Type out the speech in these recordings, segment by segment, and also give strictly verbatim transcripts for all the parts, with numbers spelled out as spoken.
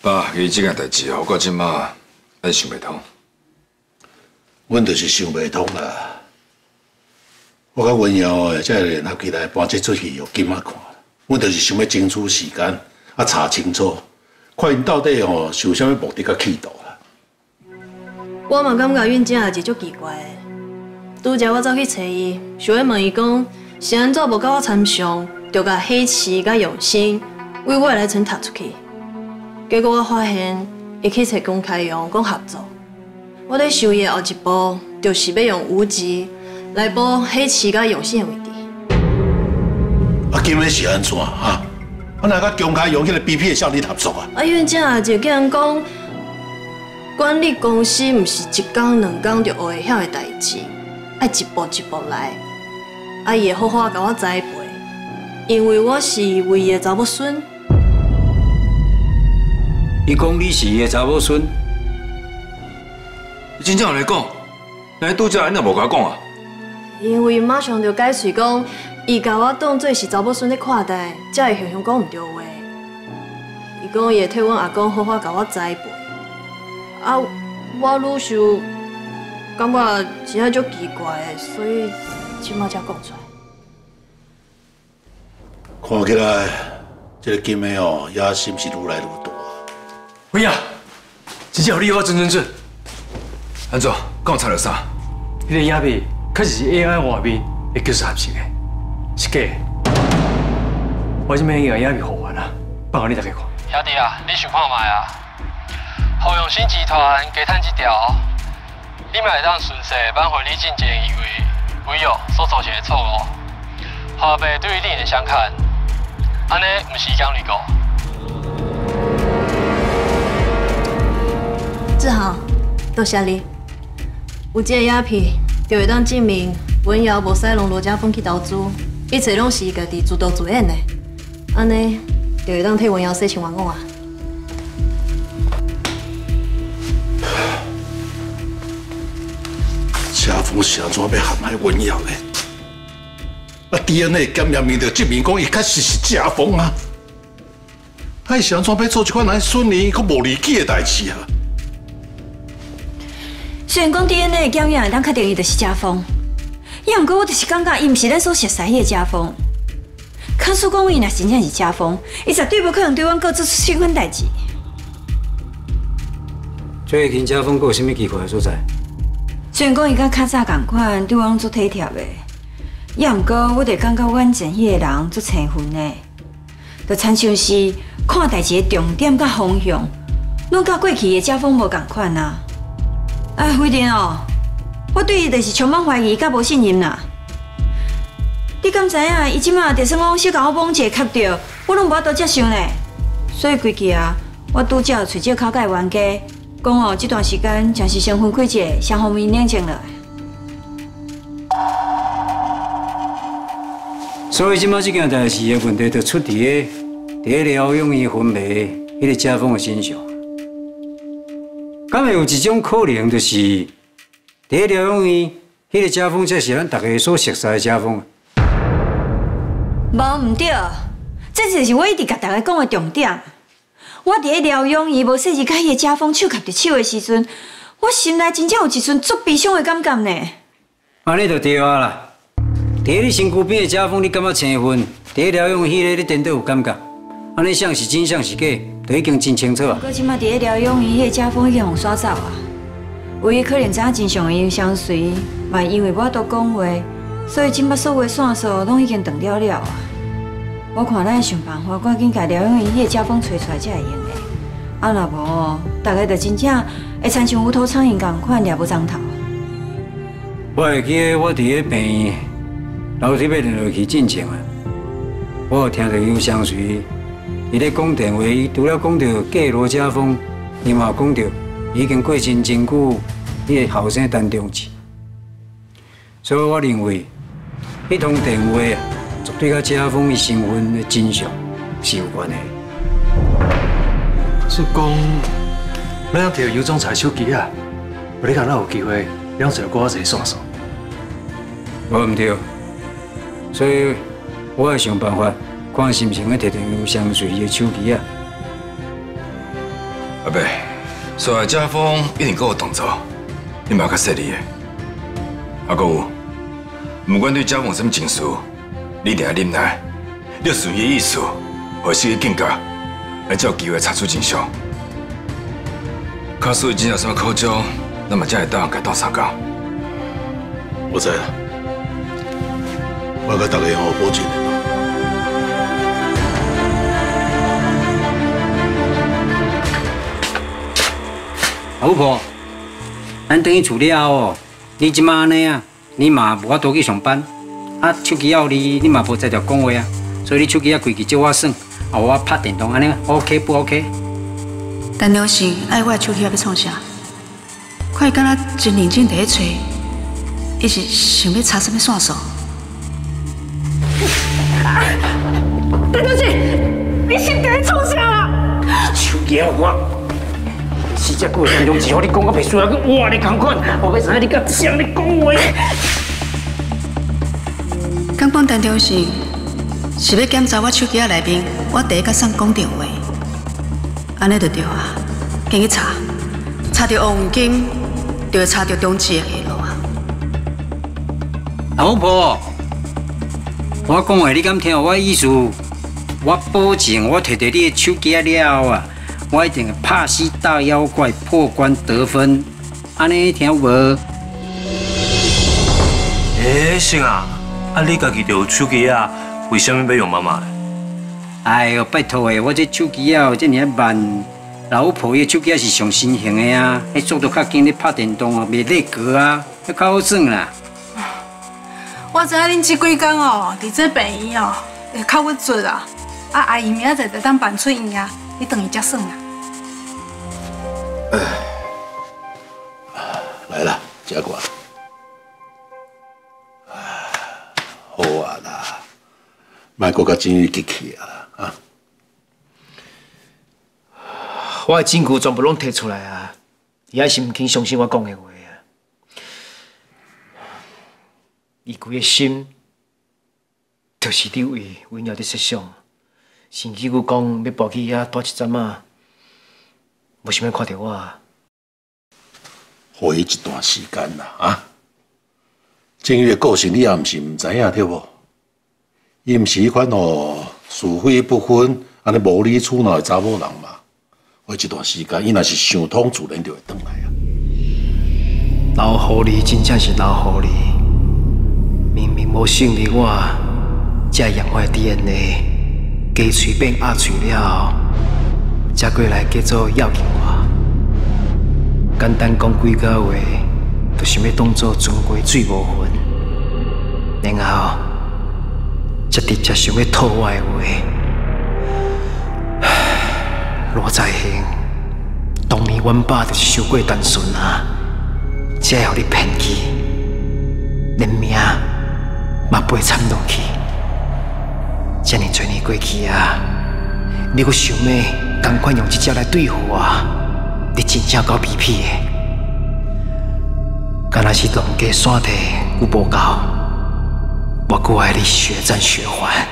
爸，伊这件代志哦，我即马还想袂通。 阮就是想袂通啦。我甲文瑶诶，才会联合起来搬这出戏予金仔看。阮就是想要争取时间，啊查清楚，看因到底吼是有啥物目的甲企图啦。 我嘛感觉阮这也是足奇怪的。拄则我走去找伊，想要问伊讲，是安怎无甲我参详，就甲黑旗甲永兴为我来层踢出去。结果我发现，伊去找公开用讲合作。我咧想伊后一步，就是要用无极来补黑旗甲永兴的位置。 啊，今日是安怎啊？我哪甲公开用迄个 B P 的少年合作啊？ 啊，因为这就叫人讲，管理公司毋是一工两工就学会晓的代志。爱一步一步来，啊，伊会好好甲我栽培，因为我是唯一的查某孙。 伊讲你是伊的查某孙， 你真正有来讲？那拄则你若无甲我讲啊？ 因为马上就解释讲，伊甲我当做是查某孙咧看待，才会向向讲唔对话。伊讲伊会替阮阿公好好甲我栽培，啊，我愈想。感觉真正足奇怪的，所以即马才讲出来。 看起来，这个金妹哦，野心是愈来愈大。 喂呀，真正有你我准准准。安怎？讲差了啥？ 迄个影片确实是 A I 画面会技术合成的，是假的。我即摆已经把影片还原啦，放互你大家看。 兄弟啊，你想看卖啊？侯永新集团加趁一条。你嘛会当顺势挽回你之前以为唯有所造成的错误，后辈对于另眼相看，安尼毋是讲你讲。 志豪，多谢你。有这个影片，就会当证明文瑶无使用罗家峰去投资，一切拢是伊家己自导自演的。安尼就会当替文瑶洗清冤枉啊！ 家风是安怎要陷害文瑶呢？啊 ，D N A 检验面就证明讲伊确实是家风啊！啊，是安怎要做一款安损你佮无理己的代志啊？ 虽然讲 D N A 检验会当确定伊就是家风，也毋过我就是感觉伊毋是咱所熟悉迄个家风。假使讲伊若真正是家风，伊绝对无可能对阮哥做出这款代志。 最近家风阁有啥物奇怪的所在？ 虽然讲伊甲较早共款，对我拢足体贴的，也毋过我就感觉阮前迄个人足青分的，就亲像是看代志的重点甲方向，拢甲过去的家风无共款啊。哎，辉林哦，我对伊就是充满怀疑甲无信任啦。你敢知影？伊即马就算讲小甲我摸一个磕着，我拢无法度接受呢。所以规日啊，我拄则找借口甲伊冤家。讲哦，这段时间暂时先分开者，双方面冷静落来。 所以即摆这件代志的问题，就出伫个伫个疗养院分卖迄个家风的身上。敢会有一种可能，就是伫个疗养院迄个家风，才是咱大家所熟悉的家风？ 无毋对，这就是我一直甲大家讲的重点。我伫咧疗养院无细日甲迄个家风手牵着手的时阵，我心内真正有一阵足悲伤的感觉呢。 安尼就对啊啦！伫你身躯边的家风，你感觉青分；伫疗养院迄个，你颠倒有感觉。安尼像是真，像是假，就已经真清楚啊。 不过即摆伫咧疗养院，迄个家风已经互刷走啊。唯一可能知影真相的因相随，嘛因为我都讲话，所以即摆所有的线索拢已经断了了啊。我看咱想办法，赶紧甲疗养院迄个家风找出来才会用的。啊，若无哦，大家就真正会亲像无头苍蝇共款抓无章头。 我会记得我伫咧病院楼梯要落落去进前啊，我有听到有相随伊咧讲电话，伊除了讲到假罗家风，伊嘛讲到已经过身真久迄个后生陈中志。所以我认为，迄通电话啊。绝对甲家风伊身份的真相是有关的。 是讲，咱摕尤总裁手机啊，无你看咱有机会了解我这线索。 无毋对，所以我会想办法，看是毋是我摕到尤相随伊的手机啊。 阿伯，所有家风一定搁有动作，你嘛较细腻的。啊，搁有，不管对家风有什么情绪，你一定要忍耐，你要顺伊的意思，互死去警觉，咱才有机会查出真相。假使真有什么口供，咱嘛才会当甲斗相共。 我知啦，我甲大家好保证的。 老婆，咱等于处理了哦。你即马安尼啊，你嘛无法度去上班，啊，手机要你，你嘛无在条讲话啊，所以你手机啊开机借我耍，啊我拍电动安尼 ，OK 不 OK？ 陈良信爱我的手机要创啥？看伊敢若真认真伫咧找，伊是想要查什么线索？ 陈良信，你是伫咧创啥啦？ 手机啊我。 四只狗当中，只好你讲我袂输啊！我活你同款，我要知影你甲谁咧讲话。 刚讲陈良信是要检查我手机仔内面我第一甲送讲电话，安尼就对啊。赶紧查，查到王金，就会查到中志的下落啊。 老婆，我讲话你敢听我意思？我保证，我摕到你的手机了啊！ 我一定会拍死大妖怪，破关得分，安尼听有无？ 诶，信啊，啊你家己就有手机啊，为什么要用妈妈的？ 哎呦，拜托诶，我这手机啊，这尔慢，老婆伊手机是上新型的啊，迄速度较紧，你拍电动啊，袂累格啊，要较好耍啦。 我知影恁这几天哦，伫这病院哦，会较郁卒啊，啊阿姨明仔载就当办出院啊，你等伊才算啊。 来啦，食过。好啊啦，莫搁甲真激气啊啦啊！ 我的证据全部拢摕出来啊，伊还是唔肯相信我讲的话啊。伊规个心，就是你为为了伫设想，甚至佮讲要抱去遐住一阵啊。 无想要看到我啊！ 互伊一段时间啦，啊！正宇的个性你也毋是毋知影对无？伊毋是迄款哦是非不分、安尼无理取闹的查某人嘛。过一段时间，伊若是想通，自然就会转来啊。 老狐狸真正是老狐狸，明明无胜利我，才养我的 D N A， 鸡喙变鸭喙了。 才过来叫做要紧我，简单讲几句话，就想要当作船过水无痕，然后才直接想要套我的话。罗在兴，当年阮爸就是受过单纯啊，才互你骗去，连命嘛陪惨落去。这么多年过去啊，你阁想要？ 赶快用这招来对付我，你真正够卑鄙的！敢若是两家山地有无够，我阁爱你血债血还。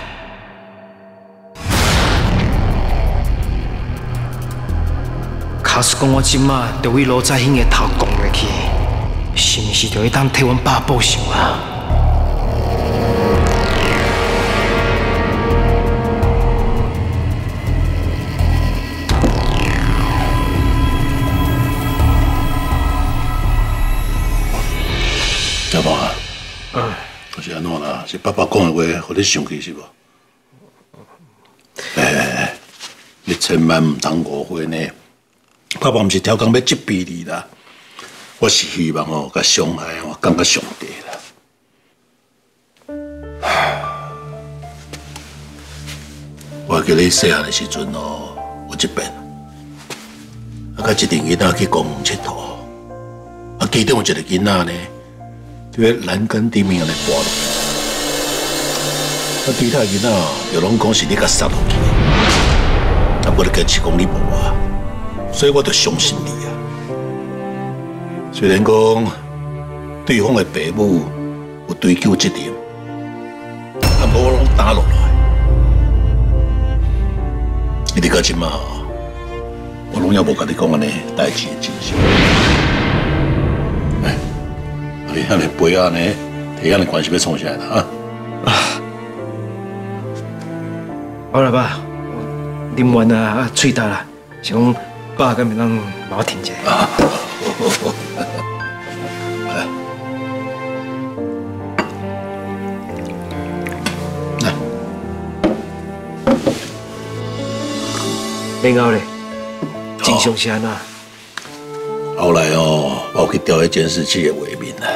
假使讲我即马就为罗在兴的头讲落去，是毋是就会当替阮爸报仇啊？ 小宝啊，嗯，是安怎啦？是爸爸讲的话，互你生气是无？哎哎哎，你千万唔通误会呢！爸爸唔是挑工要责备你啦，我是希望哦，甲伤害哦，感觉上帝啦。我记得细汉的时阵哦，有一遍，啊，甲一阵囡仔去公园佚佗，啊，其中有一个囡仔呢。 就喺栏杆顶面安尼滑落，啊，其他囡仔又拢讲是你甲杀落去，啊，我就坚持讲你无啊，所以我就相信你啊。虽然讲对方的爸母有追究责任，啊，无我拢打落来，你哋到即马， 我拢也无甲你讲安尼代志的真相。哎，你遐尼杯啊呢，摕遐尼关系要创啥啦啊？啊， 好啦爸，啉完啊，啊喙焦啦，想讲爸敢袂当帮我停一下。啊，好好好。 然后咧，真相是安怎？ 后来哦，我去调迄监视器的画面啦。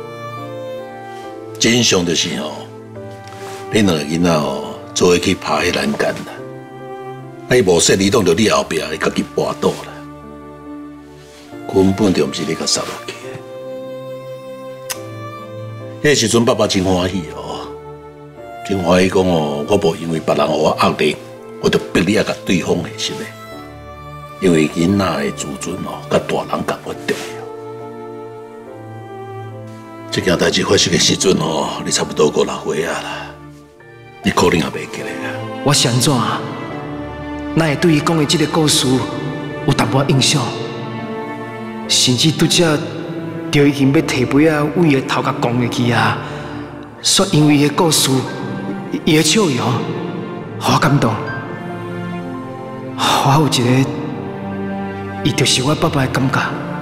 真相就是哦，恁两个囡仔哦，做伙去爬迄栏杆啦。啊，伊无说移动到你后壁，伊家己跋倒啦，根本就毋是你甲杀落去的。迄时阵爸爸真欢喜哦，真欢喜讲哦，我无因为别人互我压力。 我就逼你啊，甲对方下心嘞，因为囡仔的自尊哦，甲大人共款重要。这件代志发生的时阵哦，你差不多五六岁啊啦，你可能也袂记得啊。 我是安怎？哪会对伊讲的这个故事有淡薄印象？甚至拄则就已经要摕杯啊，往伊的头壳讲入去啊，说因为伊的故事，伊的笑容，互我感动。 我有一个，伊就是我爸爸的感觉。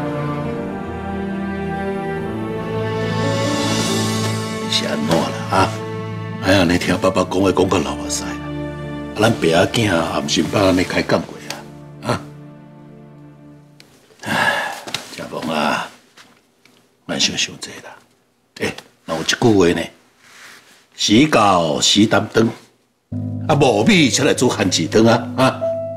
是安怎啦啊？哎呀，你听爸爸讲话讲到流目屎啦，啊，咱爸仔囝也毋是捌安尼开讲过啊啊！唉，家凤啊，莫想伤济啦。诶，若有一句话呢，时到时担当，啊，无米出来煮番薯汤啊啊！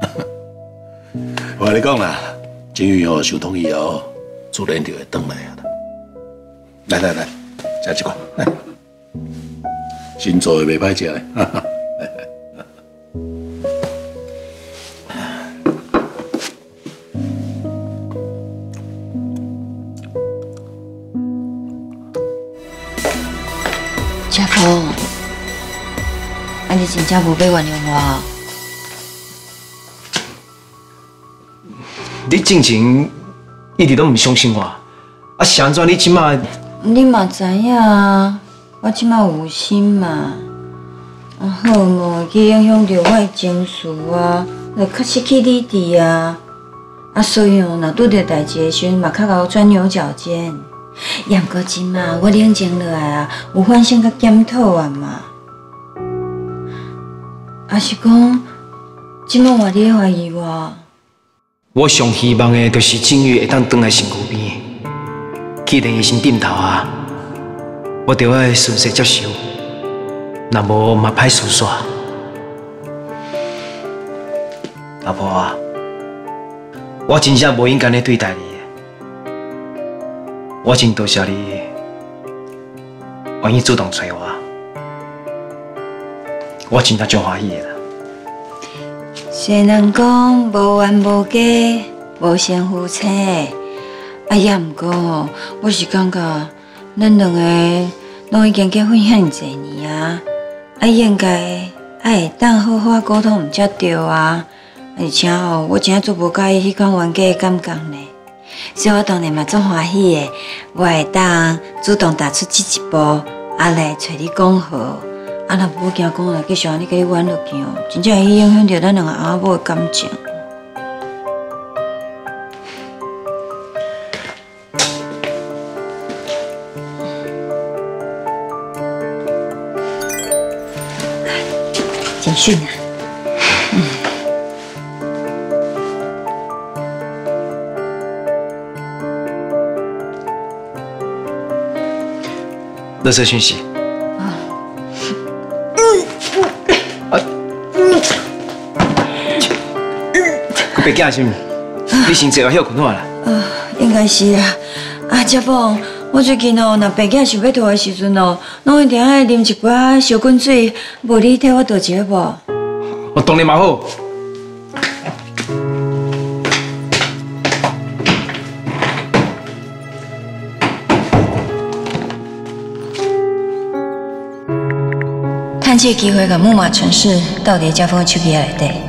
我跟你讲啦，金玉哦，想通以后，自然就会回来啊！来来来，食一块，来，新做的袂歹食嘞，哈哈。 家峰，啊，你真正无要原谅我？ 你之前一直都唔相信我，啊是安怎？你即马你嘛知影啊，我即马有心嘛，啊好无去影响到我的情绪啊，就较失去理智啊，啊所以哦，若拄着代志的时阵，嘛较甲我钻牛角尖。也毋过即马我冷静落来啊，有反省甲检讨啊嘛，啊是讲即马换你怀疑我。 我上希望的，就是静玉会当转来身躯边，去连医生点头啊！我着爱顺势接受，若无嘛歹思煞。老婆啊，我真正无应该咧对待你，我真多谢你愿意主动找我，我真正足欢喜的啦。 虽然讲无冤无家，无先夫妻，啊也毋过，我是感觉咱两个拢已经结婚遐尼侪年啊，啊应该爱会当好好沟通才对啊。而且吼，我真正足无介意迄款冤家的感觉呢，所以我当然嘛足欢喜的，我会当主动踏出这一步，啊来找你讲和。 啊，若无惊讲啦，继续安尼甲你冤落去哦，真正会影响到咱两个阿某的感情。简讯啊，嗯。 垃圾讯息。 白囝是毋？你先坐，我休困好啦。 呃，应该是啦。啊，姐夫，我最近哦，若白囝想要吐的时阵哦，拢一定爱啉一杯烧滚水，无你替我倒一个无？ 我当然嘛好。 趁这个机会，甲木马城市到底家风的手机内底。